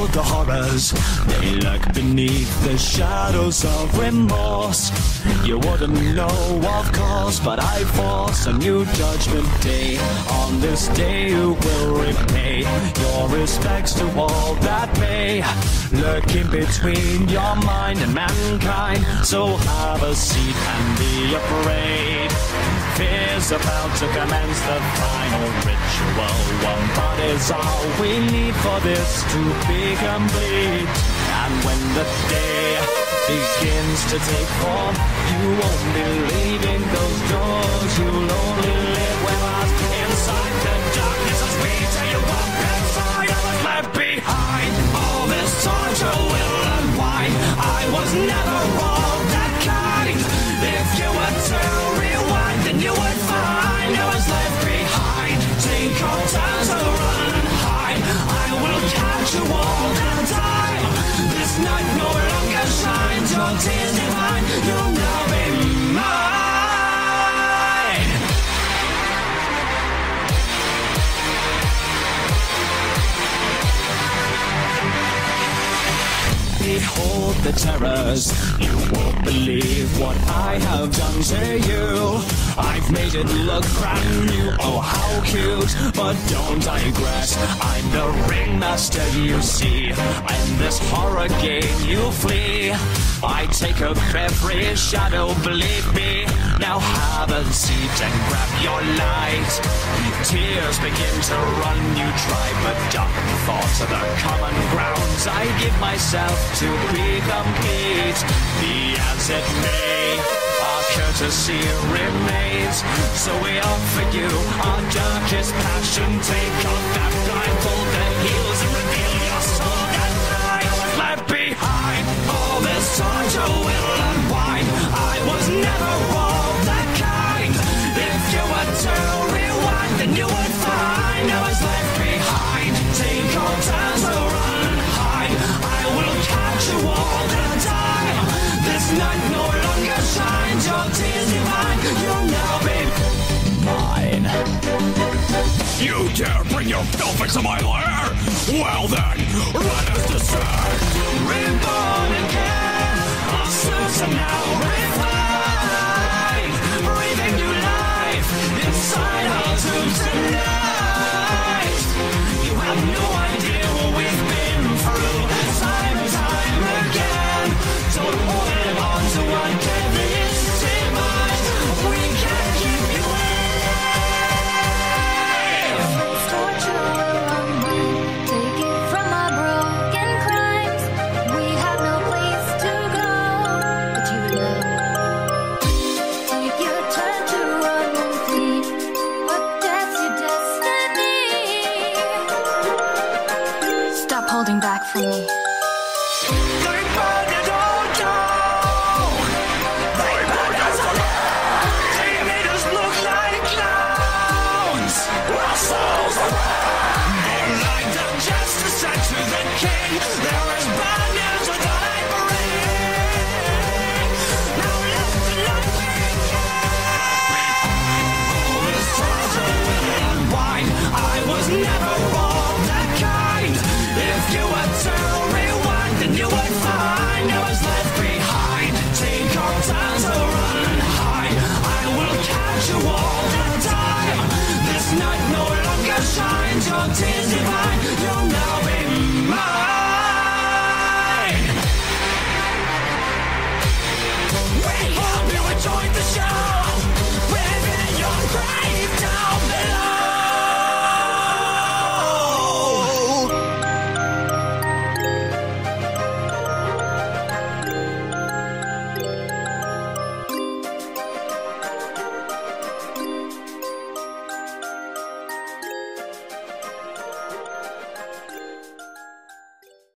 the horrors, they lurk beneath the shadows of remorse. You wouldn't know, of course, but I force a new judgment day. On this day you will repay your respects to all that may lurk in between your mind and mankind. So have a seat and be afraid. Fear's about to commence the final ritual. One thought is all we need for this to be complete. And when the day begins to take form, you won't be leaving those doors. You'll only live with us inside the darkness as we tell you what inside I was left behind. All this torture will unwind. I was never all that kind. If you were to rewind, then you would find I was left behind. Take all time to run and hide. I will catch you all the time. This night no longer shines. Your tears divine. You'll now be mine. Behold the terrors, you won't believe what I have done to you. I've made it look brand new, oh how cute. But don't digress, I'm the ringmaster you see. In this horror game you flee. I take up every shadow, believe me. Now have a seat and grab your light. Tears begin to run, you try, but dark thoughts are the common grounds. I give myself to be complete. Be as it may, our courtesy remains. So we offer you our darkest passion. Take off that blindfold that heals and reveal your soul that I was left behind. All this torture will unwind. I was never all that kind. If you were to rewind, then you would find I was left behind. Take all time to run and hide. I will catch you all the time. This night no longer shines. Your tears divine. You'll now be mine. You dare bring your filth into my lair? Well then, let us descend. Reborn again. Our suits are now refined. Breathing new life inside our tombs tonight. You have no idea what we've been through. Time and time again. Don't hold on to what death is demise. We can't keep you alive. This torture will unwind. Take it from our broken crimes. We have no place to go, but you know. Take your turn to run and flee, but that's your destiny. Stop holding back from me. They burned it all down. They burned us alive. They made us look like clowns. Our souls are they lied down justice sent to the king. There is bad news with the bring. Now let the light begin. All this torture will unwind. I was never all that kind. If you were to rewind, then you would find I was left behind. Take our time to run and hide. I will catch you all the time. This night no longer shines. Your tears divine. You'll never